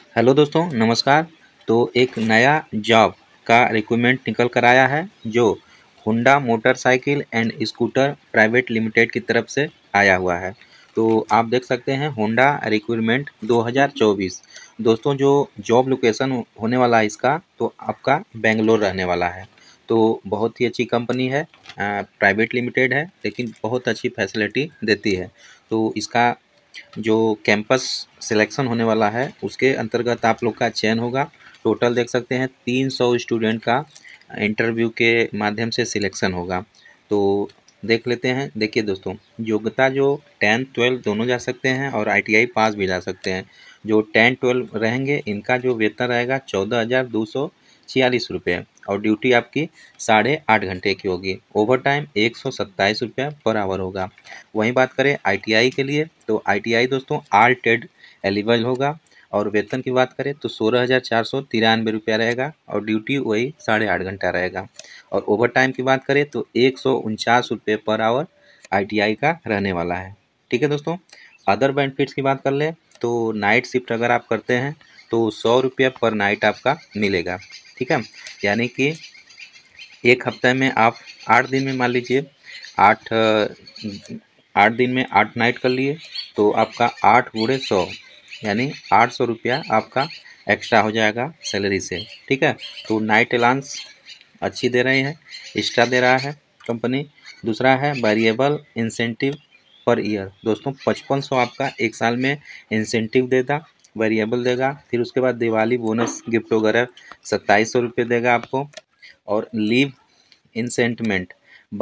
Hello दोस्तों, नमस्कार। तो एक नया जॉब का रिक्रूटमेंट निकल कर आया है जो Honda motorcycle and scooter private limited की तरफ से आया हुआ है। तो आप देख सकते हैं होंडा रिक्रूटमेंट 2024। दोस्तों, जो जॉब लोकेशन होने वाला है इसका, तो आपका बेंगलोर रहने वाला है। तो बहुत ही अच्छी कंपनी है, प्राइवेट लिमिटेड है, लेकिन बहुत अच्छी फैसिलिटी देती है। तो इसका जो कैंपस सिलेक्शन होने वाला है उसके अंतर्गत आप लोग का चयन होगा। टोटल देख सकते हैं 300 स्टूडेंट का इंटरव्यू के माध्यम से सिलेक्शन होगा। तो देख लेते हैं। देखिए दोस्तों, योग्यता जो 10 12 दोनों जा सकते हैं और ITI पास भी जा सकते हैं। जो 10 12 रहेंगे इनका जो वेतन रहेगा 14,246 रुपये और ड्यूटी आपकी 8.5 घंटे की होगी। ओवर टाइम 127 रुपये पर आवर होगा। वहीं बात करें ITI के लिए, तो ITI दोस्तों ऑल ट्रेड एलिजिबल होगा और वेतन की बात करें तो 16,493 रहेगा और ड्यूटी वही 8.5 घंटा रहेगा। और ओवर टाइम की बात करें तो 149 रुपये पर आवर ITI का रहने वाला है। ठीक है दोस्तों। अदर बेनिफिट्स की बात कर लें तो नाइट शिफ्ट अगर आप करते हैं तो 100 रुपये पर नाइट आपका मिलेगा। ठीक है, यानी कि एक हफ्ते में आप 8 दिन में मान लीजिए 8 8 दिन में 8 नाइट कर लिए तो आपका 8 गुणे 100 यानी 800 रुपया आपका एक्स्ट्रा हो जाएगा सैलरी से। ठीक है, तो नाइट अलाउंस अच्छी दे रहे हैं, एक्स्ट्रा दे रहा है कंपनी। दूसरा है वेरिएबल इंसेंटिव पर ईयर। दोस्तों 5500 आपका एक साल में इंसेंटिव देगा, वेरिएबल देगा। फिर उसके बाद दिवाली बोनस गिफ्ट वगैरह 2700 रुपये देगा आपको। और लीव इंसेंटमेंट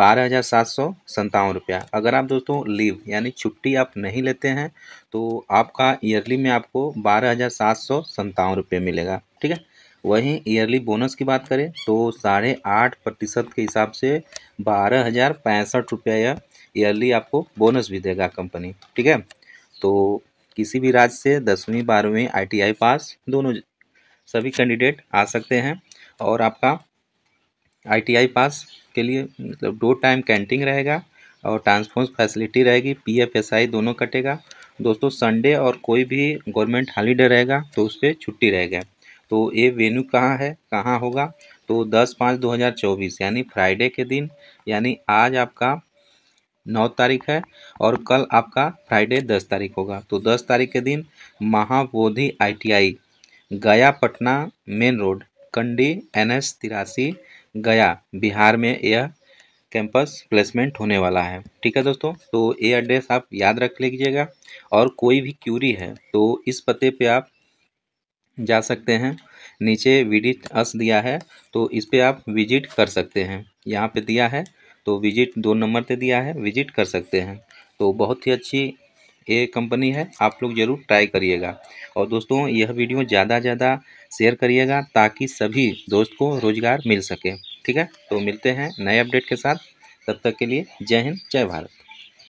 12,757 रुपया। अगर आप दोस्तों लीव यानी छुट्टी आप नहीं लेते हैं तो आपका ईयरली में आपको 12,757 रुपये मिलेगा। ठीक है, वहीं ईयरली बोनस की बात करें तो 8.5% के हिसाब से 12,065 रुपया यह ईयरली आपको बोनस भी देगा कंपनी। ठीक है, तो किसी भी राज्य से 10वीं 12वीं ITI पास दोनों सभी कैंडिडेट आ सकते हैं। और आपका ITI पास के लिए मतलब 2 टाइम कैंटीन रहेगा और ट्रांसपोर्ट फैसिलिटी रहेगी, PF SI दोनों कटेगा। दोस्तों संडे और कोई भी गवर्नमेंट हॉलीडे रहेगा तो उस पर छुट्टी रहेगा। तो ये वेन्यू कहाँ है, कहाँ होगा, तो 10/5/2024 यानी फ्राइडे के दिन, यानी आज आपका 9 तारीख है और कल आपका फ्राइडे 10 तारीख होगा। तो 10 तारीख के दिन Mahabodhi ITI Gaya Patna main road Kandi NH 83 गया बिहार में यह कैंपस प्लेसमेंट होने वाला है। ठीक है दोस्तों, तो ये एड्रेस आप याद रख लीजिएगा। और कोई भी क्यूरी है तो इस पते पे आप जा सकते हैं। नीचे विजिट अस दिया है तो इस पे आप विजिट कर सकते हैं। यहाँ पे दिया है तो विजिट 2 नंबर पे दिया है, विजिट कर सकते हैं। तो बहुत ही अच्छी ये कंपनी है, आप लोग ज़रूर ट्राई करिएगा। और दोस्तों यह वीडियो ज़्यादा ज़्यादा शेयर करिएगा ताकि सभी दोस्त को रोज़गार मिल सके। ठीक है, तो मिलते हैं नए अपडेट के साथ। तब तक के लिए जय हिंद, जय भारत।